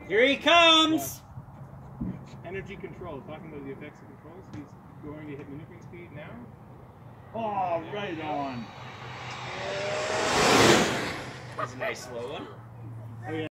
Here he comes! Energy control. Talking about the effects of controls. He's going to hit maneuvering speed now. Oh, right on. That's a nice slow one. Oh, yeah.